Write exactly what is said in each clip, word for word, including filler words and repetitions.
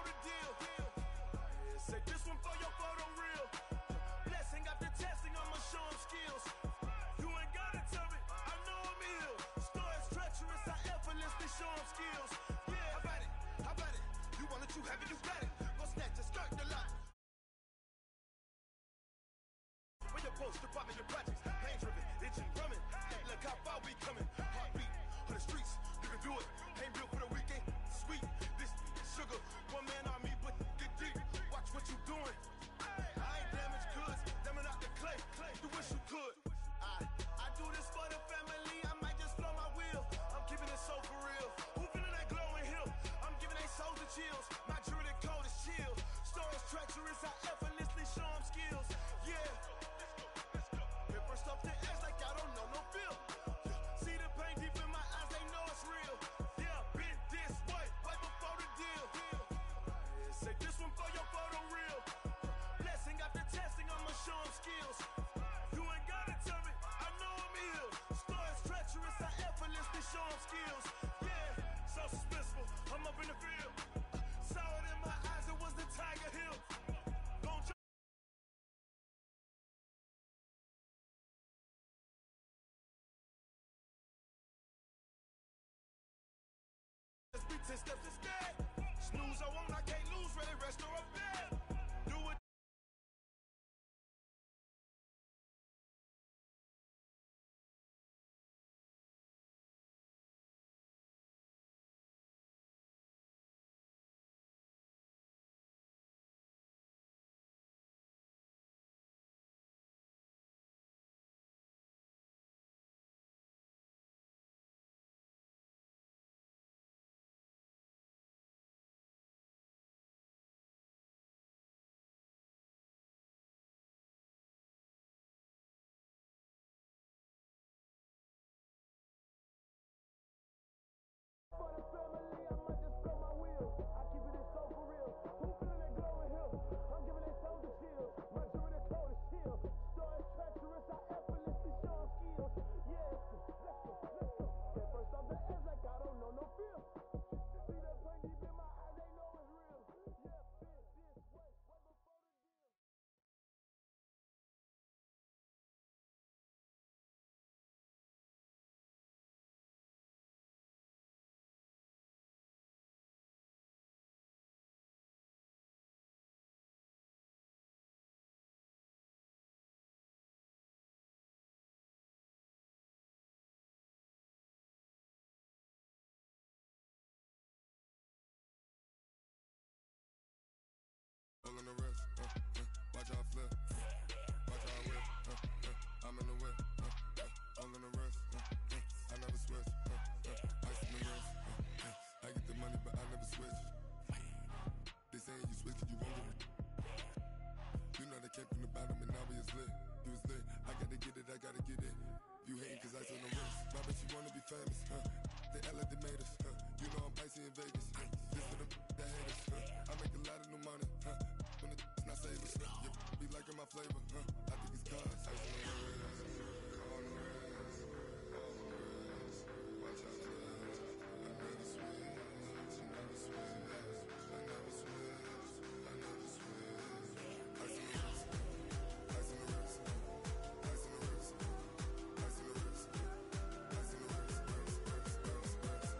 the deal. Say this one for your photo reel. Blessing after testing, I'ma show them skills. You ain't gotta tell me, I know I'm ill. Stories treacherous, I effortlessly show them skills. Yeah, how about it? How about it? You want it, you have it, you got it. Go snatch it, skirt the lot. When your post, department, your projects, pain driven, engine drumming. Look how far we coming. Heartbeat on the streets, you can do it. Ain't built for the weekend, sweet. This sugar, one man army, but get deep. Watch what you doing. I ain't damaged goods, damn it out the clay. You wish you could. I I do this for the family. I might just blow my wheel. I'm keeping it so for real. Who feeling that glowing hill? I'm giving they souls the chills. My jury the cold is chill. Stories treacherous, I effortlessly show them skills. Yeah. Paper stuff the edge like I don't know no feel. See the pain deep in my eyes, they know it's real. Yeah, been this way, way before the deal. Say this one for your photo reel. Blessing after testing, I'ma show them skills. You ain't gotta tell me, I know I'm ill. Stories treacherous, I effortlessly show them skills. Yeah, so suspenseful, I'm up in the field. Saw it in my eyes, it was the Tiger Hill. Gon' just be ten steps instead. Snooze, I won't, I can't lose, ready, rest or up bed. Do it. For the family, I might just blow my wheel. I keep it so for real. Who feeling that glowing hill? I'm giving they souls the chills. My jury the cold is chill. Stories treacherous, I effortlessly show them skills. Yeah, let's go, let's go. Get first off the edge like I don't know no fear. See that pain deep in my eyes, they know it's real. Yeah, been this way, way before the deal. All on the wrist, uh, uh, watch how I flip, watch how I whip, uh, uh, I'm in the whip, uh, uh, all on the wrist, uh, uh, I never switch, uh, uh, ice in the wrist, uh, uh, I get the money but I never switch. They saying you switch it, you won't get it. You know they came from the bottom and now we is lit. You was lit, I gotta get it, I gotta get it. You hating cause ice on the wrist, my bitch you wanna be famous, huh? They act like they made us, huh? You know I'm icy in Vegas, huh? This for the that hate us, huh? I make a lot of new money, huh? When the not saving, huh? You be liking my flavor, huh? I think it's cause ice on the wrist, on the wrist, on the wrist. Watch out, cuz I never switch, I never switch, I never switch, I never switch. Ice on the wrist, ice on the wrist, ice on the wrist, ice on the wrist, ice on the wrist, wrist, wrist, wrist, wrist.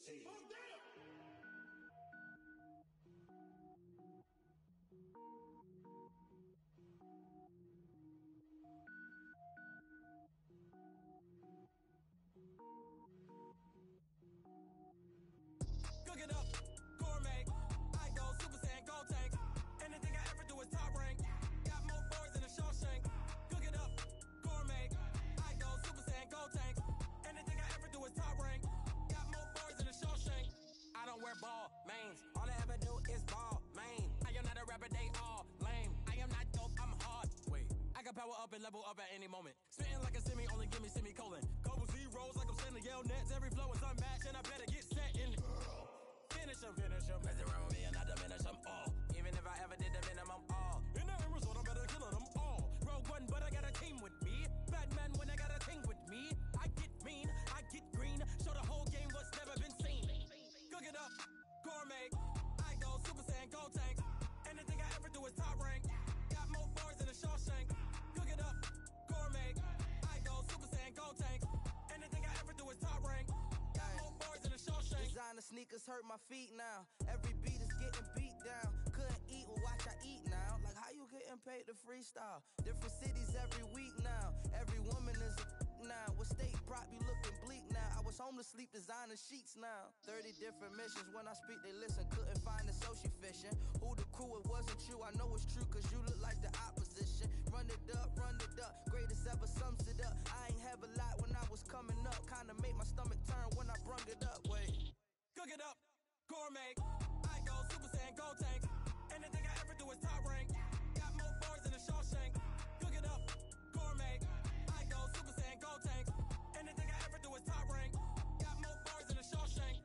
Cook it up, gourmet. I go Super Saiyan, gold tank. Anything I ever do is top rank. Got more boys than a Shawshank. Cook it up, gourmet. I go Super Saiyan, gold tank. Anything I ever do is top rank. Got more boys than a Shawshank. I don't wear ball mains. All I ever do is ball main. I am not a rapper, they all lame. I am not dope, I'm hard. Wait, I can power up and level up at any moment. Spitting like a semi, only give me semicolon. Couple zeros like I'm sending yell nets. Every flow is unmatched and I better get set in. Finish them, finish them. Mess around with me and I diminish them all. Even if I ever did the minimum all. In the end result, I'm better killing them all. Rogue One, but I got a team with me. Batman when I got a team with me. I get mean, I get green. Show the whole game what's never been seen. Cook it up, gourmet. I go Super Saiyan, gold tank. Anything I ever do is top rank. Got more bars than a Shawshank. Cook it up, gourmet. I go Super Saiyan, gold tank. Anything I ever do is top rank. Got more bars than a Shawshank. Designer sneakers hurt my feet now. Every beat is getting beat down. Couldn't eat, well watch I eat now. Like how you getting paid to freestyle? Different cities every week now. Every woman is a now. With state prop, you looking bleak now. I was home to sleep, designer sheets now. thirty different missions. When I speak, they listen. Couldn't find the social fishing. Who the crew, it wasn't you. I know it's true, cause you look like the opposition. Run it up, run it up. Greatest ever sums it up. I ain't have a lot when I was coming up. Kinda made my stomach turn when I brung it up. Wait. Cook it up, gourmet. I go Super Saiyan, gold tank. Anything I ever do is top rank. Got more bars than a Shawshank. Cook it up, gourmet. I go Super Saiyan, gold tank. Anything I ever do is top rank. Got more bars than a Shawshank.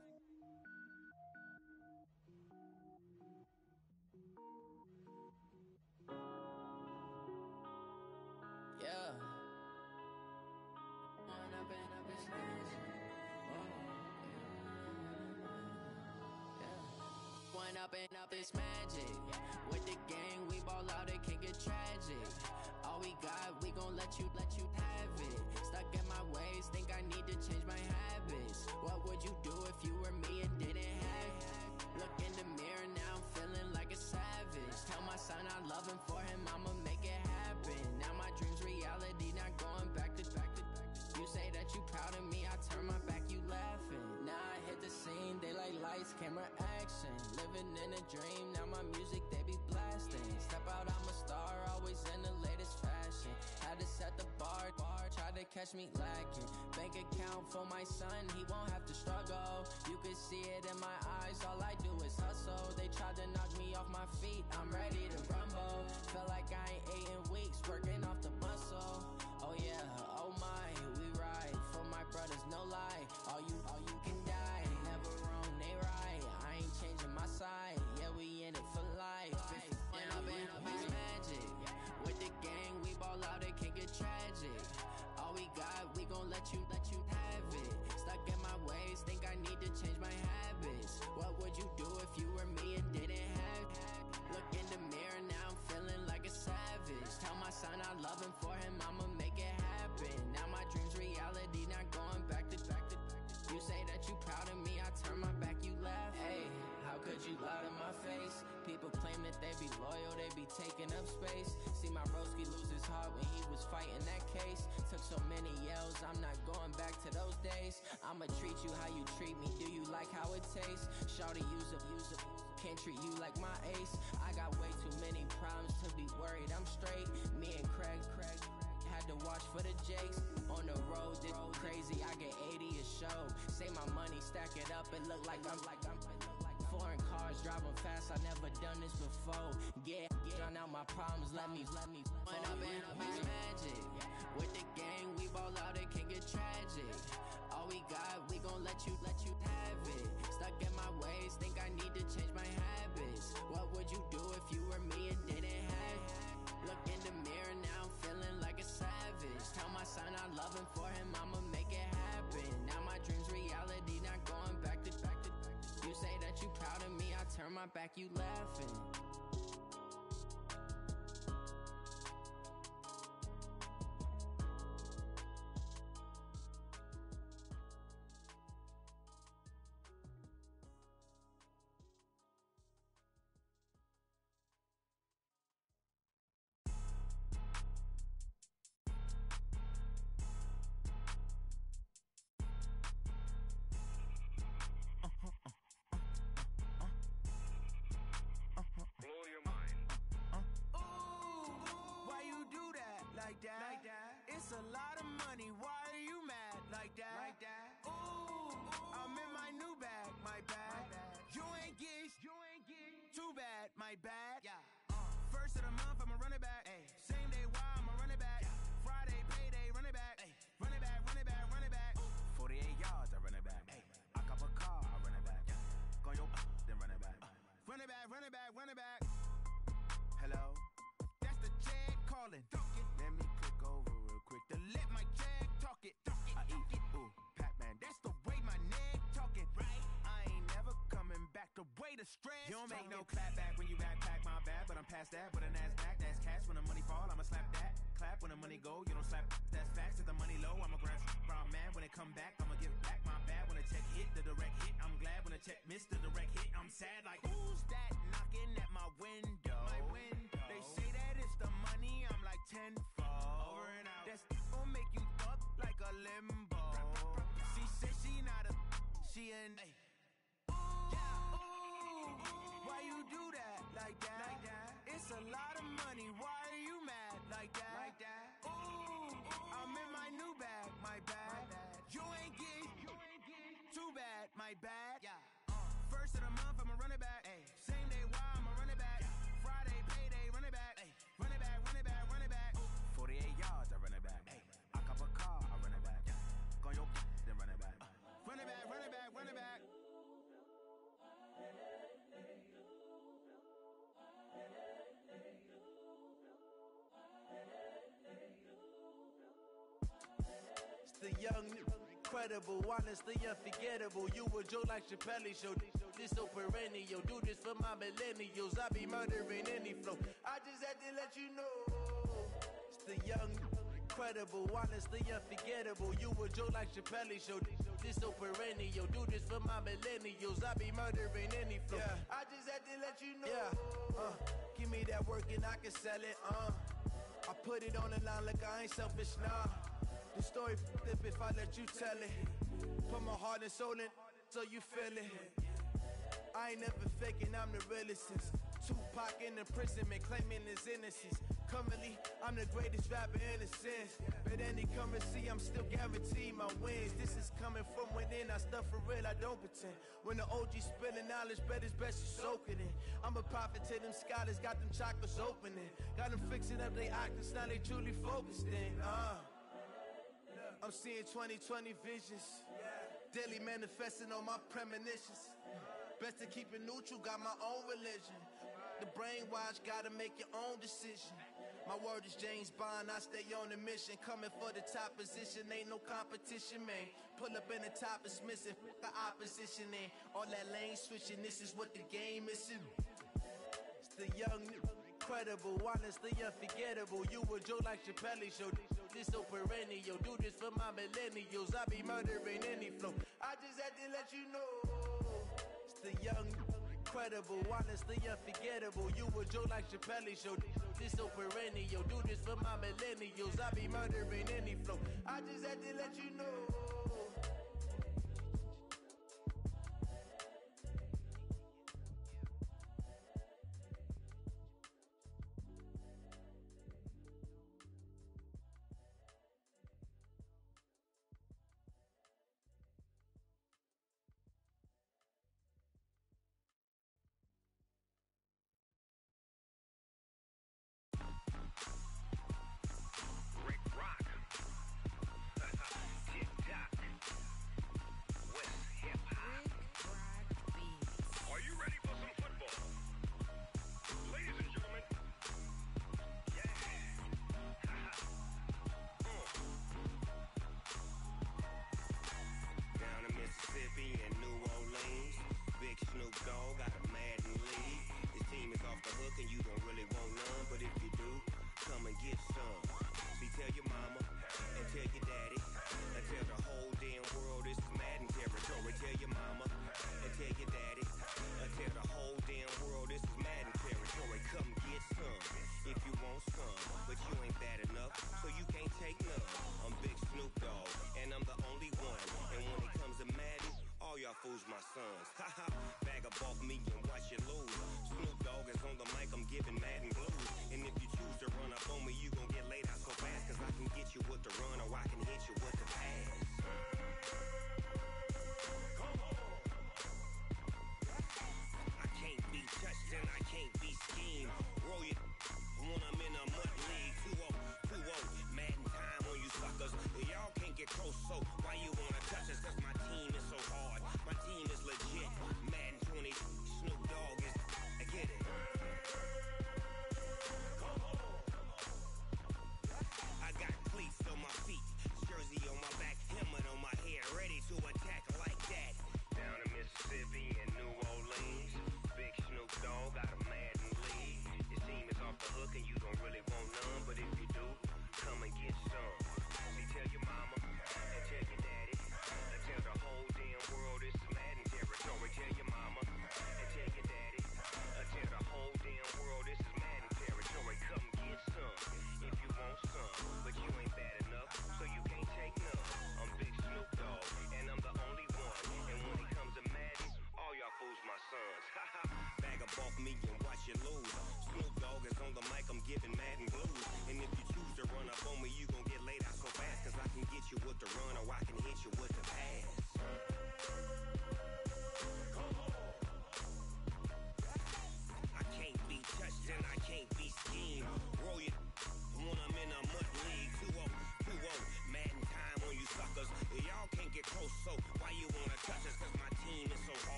Yeah. When I've been up in space. When up and up is magic. With the gang, we ball out, it can get tragic. All we got, we gon' let you, let you have it. Stuck in my ways, think I need to change my habits. What would you do if you were me and didn't have it? Look in the mirror, now I'm feeling like a savage. Tell my son I love him, for him I'ma make it happen. Now my dream's reality, not going back to back to back. You say that you proud of me, I turn my back, you laughing. Now I hit the scene, they like lights, camera, action. Living in a dream, now my music, they be blasting. Step out, I'm a star, always in the latest fashion. Had to set the bar, bar, try to catch me lacking. Bank account for my son, he won't have to struggle. You can see it in my eyes, all I do is hustle. They tried to knock me off my feet, I'm ready to rumble. Feel like I ain't ate in weeks, working off the muscle. Oh yeah, oh my, we ride for my brothers, no lie. All you, all you can die, never wrong, they right. I ain't changing my side, yeah, we in it for life. When up and up is magic. With the gang, we ball out, it can get tragic. All we got, we gon' let you, let you have it. Stuck in my ways, think I need to change my habits. What would you do if you were me and didn't have it? Look in the mirror, now I'm feeling like a savage. Tell my son I love him, for him I'ma make it happen. Now my dream's reality, not going back to back to back. You say that you proud of me, I turn my back, you laugh. Hey, how could you lie to my face? People claim that they be loyal, they be taking up space. See my broski lose his heart when he was fighting that case. Took so many yells, I'm not going back to those days. I'ma treat you how you treat me, do you like how it tastes? Shawty, use up, use up, can't treat you like my ace. I got way too many problems to be worried, I'm straight. Me and Craig, Craig had to watch for the Jakes. On the road, this crazy, I get eighty a show. Say my money, stack it up, it look like I'm like I'm foreign cars, driving fast, I never done this before. Get, get drown out my problems, let me, let me When up and up is magic. With the gang, we ball out, it can get tragic. All we got, we gon' let you, let you have it. Stuck in my ways, think I need to change my habits. What would you do if you were me and didn't have it? Look in the mirror, now I'm feeling like a savage. Tell my son I love him, for him I'ma make it happen. Now my dream's reality, not going back to back to back. You say that you proud of me, I turn my back, you laughing. month, I'ma run it back. Ay. Same day, why I'ma run it back. Friday, payday, run it back. Ay. Run it back, run it back, run it back. forty-eight yards, I run it back. Ay. I cop a car, I run it back. Go your then run it back. Run it back, run it back, run it back. Hello, that's the jag calling. Let me click over real quick to let my jag talk it. I eat it, ooh, Pac-Man. That's the way my neck talking. Right, I ain't never coming back. The way the stress. You don't make no clap back when you backpack my bad, but I'm past that. With a NASDAQ, that's cash. When the money fall, I'ma slap that. Clap when the money go, you don't slap. That's facts. If the money low, I'ma grab brown man. When it come back, I'ma give back my bad. When the check hit, the direct hit. I'm glad when the check missed the direct hit. I'm sad like who's that knocking at my window? My window. They say that it's the money. I'm like tenfold. Over and out. That's gon' make you up like a limbo. She said she not a. She an. Ay. Why you do that like that? Like that? It's a lot of money. Why are you mad like that? Like that? Ooh, I'm in my new bag. My bad. My bad. You ain't get. You ain't get. Too bad. My bad. Yeah. Uh, first of the month, I'ma run it back. Ay. Same day, why I'ma run it back. Yeah. Friday, payday, run it back. Ay. Run it back, run it back, run it back. forty-eight yards, I run it back. Ay. I cop a car, I run it back. Yeah. Go your then run it back. Uh, run it back, run it back, run it back. The young, incredible, honestly unforgettable. You a Joe like Chappelle show. This so perennial. Do this for my millennials. I be murdering any flow. I just had to let you know. It's the young, incredible, honestly unforgettable. You a Joe like Chappelle show. This so perennial. Do this for my millennials. I be murdering any flow. Yeah. I just had to let you know. Yeah. Uh, give me that work and I can sell it. Uh, I put it on the line like I ain't selfish, nah. The story flip if I let you tell it. Put my heart and soul in so you feel it. I ain't never faking, I'm the realest since Tupac in imprisonment, claiming his innocence. Currently, I'm the greatest rapper in a sense. But any currency, I'm still guaranteed my wins. This is coming from within, I stuff for real, I don't pretend. When the O G spilling knowledge, bet it's best you soak it in. I'm a prophet to them scholars, got them chakras opening. Got them fixing up they octaves, now they truly focused in. Uh. I'm seeing twenty twenty visions. Daily manifesting on my premonitions. Best to keep it neutral, got my own religion. The brainwash, gotta make your own decision. My word is James Bond, I stay on the mission. Coming for the top position, ain't no competition, man. Pull up in the top is missing, the opposition in. All that lane switching, this is what the game is. It's the young, incredible, honestly unforgettable. You a Joe like Chappelle show. This so perennial. Do this for my millennials. I be murdering any flow. I just had to let you know. It's the young, incredible, honestly unforgettable. You a Joe like Chappelle show. This so perennial. Do this for my millennials. I be murdering any flow. I just had to let you know. Fools my sons. Haha, bag up off me and watch you lose. Snoop Dogg is on the mic, I'm giving Madden blues. And if you choose to run up on me, you gon' get laid out so fast. Cause I can get you with the run or I can hit you with the pass. Come on. I can't be touched and I can't be schemed. Roll your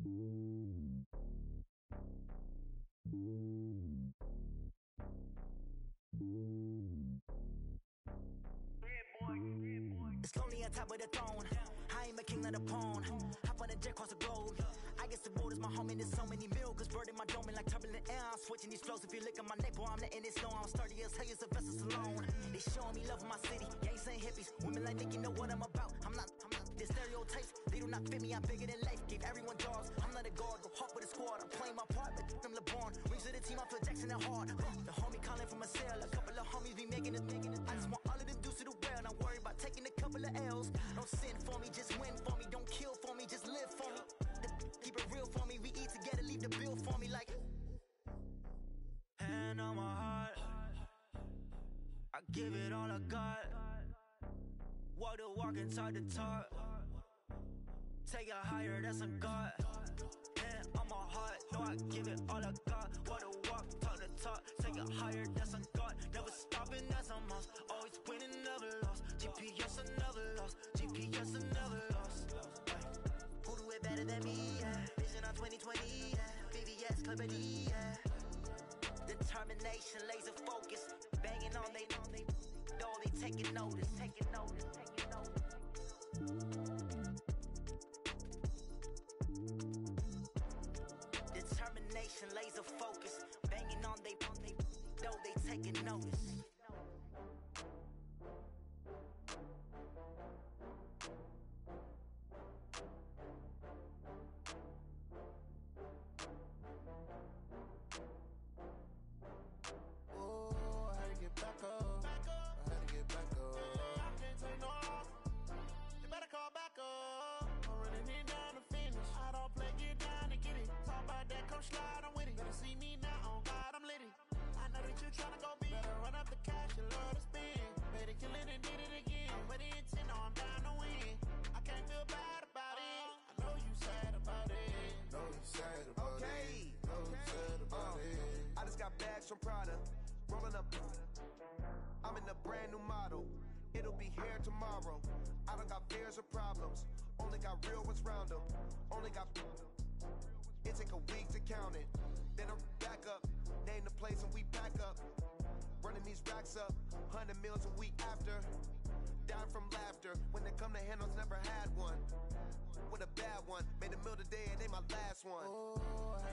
It's lonely on top of the throne. I ain't a king of the pawn. Hop on a jet across the globe. I guess the road is my home and there's so many milk. Bird in my dome and like turbulent air. I'm switching these flows. If you look at my neck, boy, I'm letting it slow. I'm sturdy as hell as a vessel alone. They showing me love in my city. Gangsta and hippies. Women like Nick, you know what I'm about. I'm not, I'm not. The stereotypes, they do not fit me. I'm bigger than life. Give everyone jobs. I'm not a guard. Go hawk with a squad. I'm playing my part, but I'm LeBron. Rings to the team, I feel Jackson and hard. Uh, the homie calling from a cell. A couple of homies be making it, making it. I just want all of them dudes to do well. Not worry about taking a couple of L's. Don't sin for me, just win for me. Don't kill for me, just live for me. Keep it real for me. We eat together, leave the bill for me like. Hand on my heart, I give it all I got. Walk the walk and talk the talk. Take it higher, that's a God. Hand on my heart, no, I give it all I got. Walk the walk, talk the talk. Take it higher, that's a God. Never stopping, that's a must. Always winning, never lost. G P S, I never lost. G P S, I never lost. Who do it better than me? Yeah. Vision on twenty twenty, yeah. V V S, Clippity, yeah. Determination, laser focus. Banging on they, on they, though they taking notice, taking notice, taking notice. Determination, laser focus. Banging on they, on they, though they taking notice. Slide, I'm with it. Better see me now, on God, I'm lit it. I know that you tryna go big. Better run up the cash, you love to spend. Better kill it and did it again. I'm with the intent, no, I'm down to win. I can't feel bad about it. I know you sad about it. Know you sad about Okay. it. Know you sad about Uh, it. I just got bags from Prada. Rolling up. I'm in a brand new model. It'll be here tomorrow. I don't got fears or problems. Only got real ones round them. Only got. It take a week to count it. Then I'm back up. Name the place and we pack up. Running these racks up. Hundred meals a week after. Down from laughter. When they come to handles, never had one. With a bad one. Made a meal today and they my last one. Oh, I